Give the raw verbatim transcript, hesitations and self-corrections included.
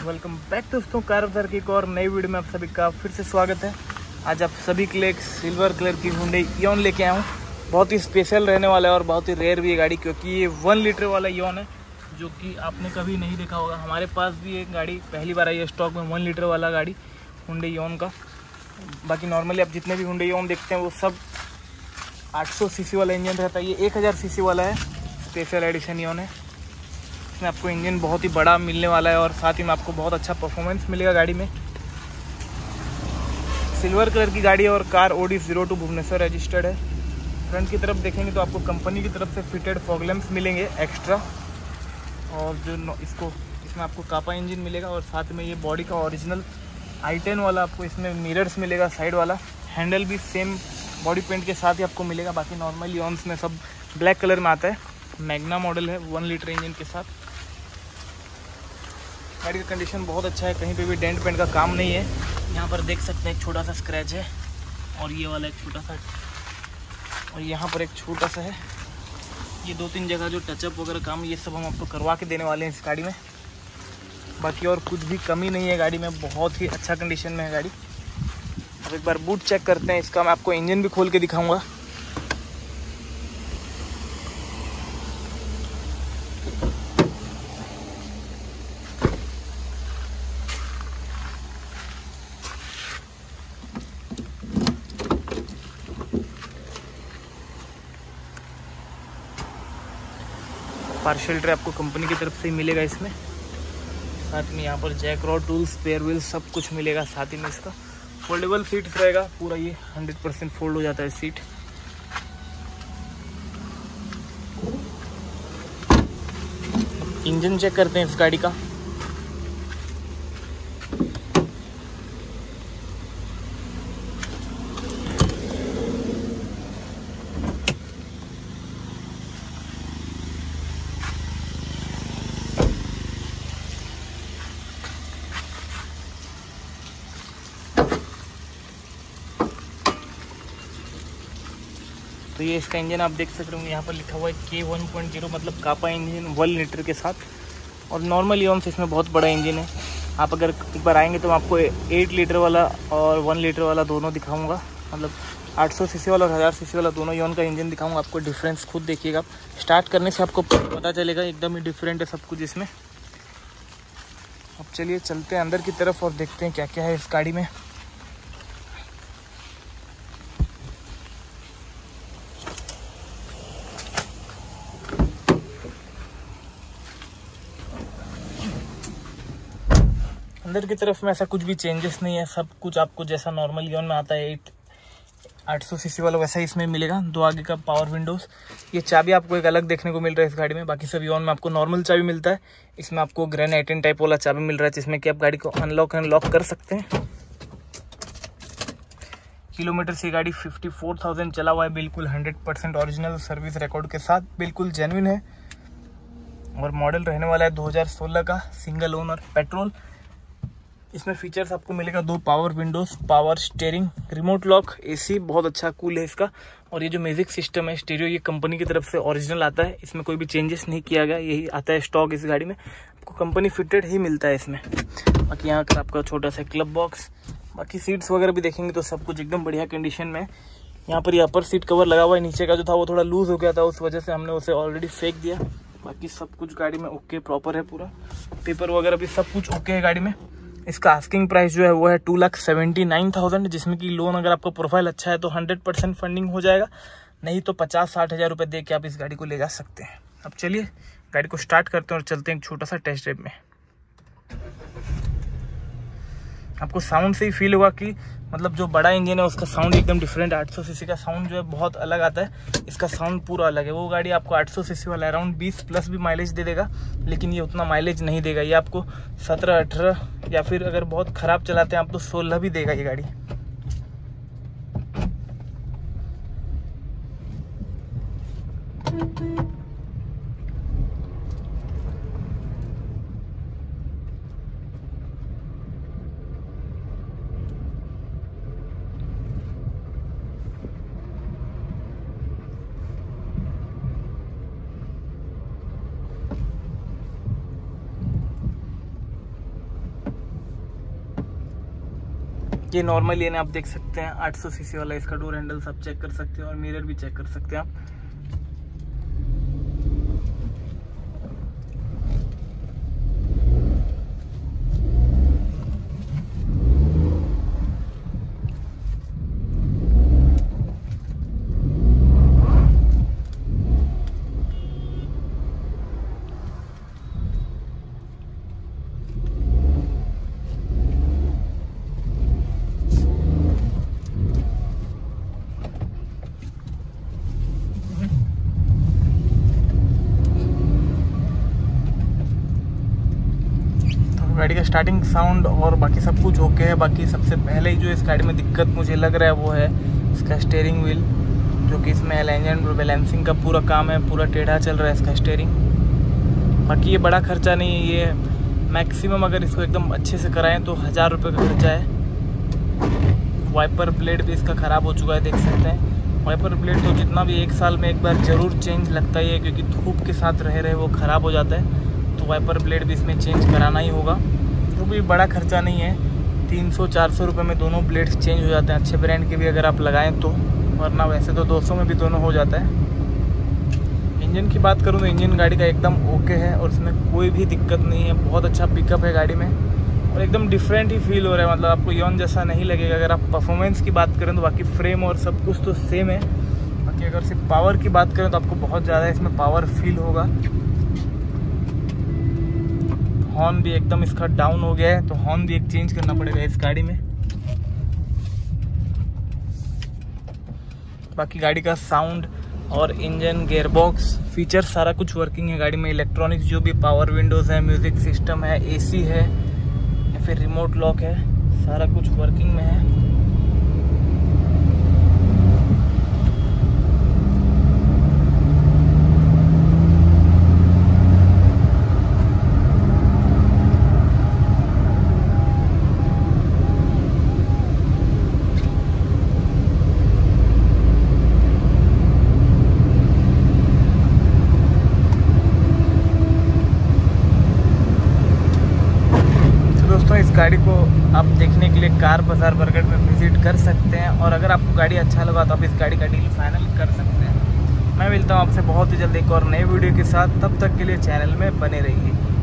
Welcome back दोस्तों, car बाजार की एक और नई वीडियो में आप सभी का फिर से स्वागत है। आज आप सभी के लिए एक सिल्वर कलर की हुंडई इओन लेके आया हूँ। बहुत ही स्पेशल रहने वाला है और बहुत ही रेयर भी है गाड़ी, क्योंकि ये वन लीटर वाला इओन है जो कि आपने कभी नहीं देखा होगा। हमारे पास भी एक गाड़ी पहली बार आई है स्टॉक में, वन लीटर वाला गाड़ी हुंडई इओन का। बाकी नॉर्मली आप जितने भी हुंडई इओन देखते हैं वो सब आठ सौ सी सी वाला इंजन रहता है। ये एक हज़ार सी सी वाला है, स्पेशल एडिशन इओन है। इसमें आपको इंजन बहुत ही बड़ा मिलने वाला है और साथ ही में आपको बहुत अच्छा परफॉर्मेंस मिलेगा गाड़ी में। सिल्वर कलर की गाड़ी है और car OD zero two Bhubaneswar registered है। फ्रंट की तरफ देखेंगे तो आपको कंपनी की तरफ से फिटेड फॉग लैंप्स मिलेंगे एक्स्ट्रा, और जो इसको इसमें आपको कापा इंजन मिलेगा और साथ में ये बॉडी का ओरिजिनल आई टेन वाला आपको इसमें मिरर्स मिलेगा साइड वाला। हैंडल भी सेम बॉडी पेंट के साथ ही आपको मिलेगा। बाकी नॉर्मल इओन्स में सब ब्लैक कलर में आता है। मैग्ना मॉडल है वन लीटर इंजन के साथ। गाड़ी का कंडीशन बहुत अच्छा है, कहीं पे भी डेंट पेंट का काम नहीं है। यहाँ पर देख सकते हैं एक छोटा सा स्क्रैच है और ये वाला एक छोटा सा, और यहाँ पर एक छोटा सा है। ये दो तीन जगह जो टचअप वगैरह काम ये सब हम आपको करवा के देने वाले हैं इस गाड़ी में। बाकी और कुछ भी कमी नहीं है गाड़ी में, बहुत ही अच्छा कंडीशन में है गाड़ी। अब एक बार बूट चेक करते हैं इसका। मैं आपको इंजन भी खोल के दिखाऊँगा। पार्शियल ट्रे आपको कंपनी की तरफ से ही मिलेगा इसमें। साथ में यहाँ पर jack rod, tools, spare wheel सब कुछ मिलेगा। साथ ही में इसका फोल्डेबल सीट्स रहेगा पूरा, ये हंड्रेड परसेंट फोल्ड हो जाता है सीट। इंजन चेक करते हैं इस गाड़ी का। तो ये इसका इंजन आप देख सकते होंगे, यहाँ पर लिखा हुआ है के वन पॉइंट ज़ीरो, मतलब कापा इंजन वन लीटर के साथ। और नॉर्मल इओन से इसमें बहुत बड़ा इंजन है। आप अगर एक बार आएंगे तो मैं आपको एट लीटर वाला और वन लीटर वाला दोनों दिखाऊंगा, मतलब आठ सौ सीसी वाला और हज़ार सीसी वाला दोनों इओन का इंजन दिखाऊंगा। आपको डिफरेंस खुद देखिएगा, स्टार्ट करने से आपको पता चलेगा, एकदम ही डिफरेंट है सब कुछ इसमें। अब चलिए चलते हैं अंदर की तरफ और देखते हैं क्या क्या है इस गाड़ी में। अंदर की तरफ में ऐसा कुछ भी चेंजेस नहीं है, सब कुछ आपको जैसा नॉर्मल इओन में आता है एट आठ सौ सीसी वाला वैसा ही इसमें मिलेगा। दो आगे का पावर विंडोज़, ये चाबी आपको एक अलग देखने को मिल रहा है इस गाड़ी में। बाकी सब इओन में आपको नॉर्मल चाबी मिलता है। इसमें आपको ग्रेनाइट टाइप वाला चाबी मिल रहा है जिसमें कि आप गाड़ी को अनलॉक अनलॉक कर सकते हैं। किलोमीटर से गाड़ी फिफ्टी फोर थाउजेंड चला हुआ है, बिल्कुल hundred percent original service record के साथ, बिल्कुल जेन्युइन है। और मॉडल रहने वाला है दो हज़ार सोलह का, सिंगल ओनर, पेट्रोल। इसमें फीचर्स आपको मिलेगा दो power windows, power steering, remote lock, AC बहुत अच्छा कूल है इसका। और ये जो म्यूजिक सिस्टम है स्टीरियो, ये कंपनी की तरफ से ओरिजिनल आता है, इसमें कोई भी चेंजेस नहीं किया गया, यही आता है स्टॉक इस गाड़ी में। आपको कंपनी फिटेड ही मिलता है इसमें। बाकी यहाँ का आपका छोटा सा क्लब बॉक्स, बाकी सीट्स वगैरह भी देखेंगे तो सब कुछ एकदम बढ़िया कंडीशन में है। यहाँ पर ये अपर सीट कवर लगा हुआ है, नीचे का जो था वो थोड़ा लूज हो गया था, उस वजह से हमने उसे ऑलरेडी फेंक दिया। बाकी सब कुछ गाड़ी में ओके प्रॉपर है, पूरा पेपर वगैरह भी सब कुछ ओके है गाड़ी में। इसका आस्किंग प्राइस जो है वो है two lakh seventy nine thousand, जिसमें कि लोन अगर आपका प्रोफाइल अच्छा है तो हंड्रेड परसेंट फंडिंग हो जाएगा, नहीं तो पचास साठ हज़ार रुपये दे के आप इस गाड़ी को ले जा सकते हैं। अब चलिए गाड़ी को स्टार्ट करते हैं और चलते हैं एक छोटा सा टेस्ट ड्राइव में। आपको साउंड से ही फील होगा कि मतलब जो बड़ा इंजन है उसका साउंड एकदम डिफरेंट। आठ सौ सीसी का साउंड जो है बहुत अलग आता है, इसका साउंड पूरा अलग है। वो गाड़ी आपको आठ सौ सीसी वाला अराउंड बीस प्लस भी माइलेज दे देगा, लेकिन ये उतना माइलेज नहीं देगा। ये आपको सत्रह अठारह या फिर अगर बहुत ख़राब चलाते हैं आप तो सोलह भी देगा ये गाड़ी। ये नॉर्मल लेने आप देख सकते हैं आठ सौ सीसी वाला, इसका डोर हैंडल सब चेक कर सकते हैं और मिरर भी चेक कर सकते हैं आप। गाड़ी का स्टार्टिंग साउंड और बाकी सब कुछ ओके है। बाकी सबसे पहले ही जो इस गाड़ी में दिक्कत मुझे लग रहा है वो है इसका स्टीयरिंग व्हील, जो कि इसमें अलाइनमेंट और बैलेंसिंग का पूरा काम है, पूरा टेढ़ा चल रहा है इसका स्टीयरिंग। बाकी ये बड़ा खर्चा नहीं है, ये मैक्सिमम अगर इसको एकदम अच्छे से कराएं तो हज़ार रुपये का खर्चा है। वाइपर ब्लेड भी इसका ख़राब हो चुका है, देख सकते हैं। वाइपर ब्लेड तो जितना भी एक साल में एक बार ज़रूर चेंज लगता ही है, क्योंकि धूप के साथ रह रहे वो ख़राब हो जाता है, तो वाइपर ब्लेड भी इसमें चेंज कराना ही होगा। जो भी बड़ा खर्चा नहीं है, तीन सौ चार सौ रुपये में दोनों ब्लेड्स चेंज हो जाते हैं, अच्छे ब्रांड के भी अगर आप लगाएं तो, वरना वैसे तो दो सौ में भी दोनों हो जाता है। इंजन की बात करूं तो इंजन गाड़ी का एकदम ओके है और इसमें कोई भी दिक्कत नहीं है, बहुत अच्छा पिकअप है गाड़ी में और एकदम डिफरेंट ही फील हो रहा है, मतलब आपको यॉन जैसा नहीं लगेगा। अगर आप परफॉर्मेंस की बात करें तो बाकी फ्रेम और सब कुछ तो सेम है, बाकी अगर सिर्फ पावर की बात करें तो आपको बहुत ज़्यादा इसमें पावर फील होगा। हॉर्न भी एकदम इसका डाउन हो गया है, तो हॉर्न भी एक चेंज करना पड़ेगा इस गाड़ी में। बाकी गाड़ी का साउंड और इंजन, गियरबॉक्स, फीचर सारा कुछ वर्किंग है गाड़ी में। इलेक्ट्रॉनिक्स जो भी पावर विंडोज़ है, म्यूज़िक सिस्टम है, एसी है या फिर रिमोट लॉक है, सारा कुछ वर्किंग में है। इस गाड़ी को आप देखने के लिए कार बाजार बरगढ़ में विजिट कर सकते हैं और अगर आपको गाड़ी अच्छा लगा तो आप इस गाड़ी का डील फाइनल कर सकते हैं। मैं मिलता हूं आपसे बहुत ही जल्द एक और नए वीडियो के साथ, तब तक के लिए चैनल में बने रहिए।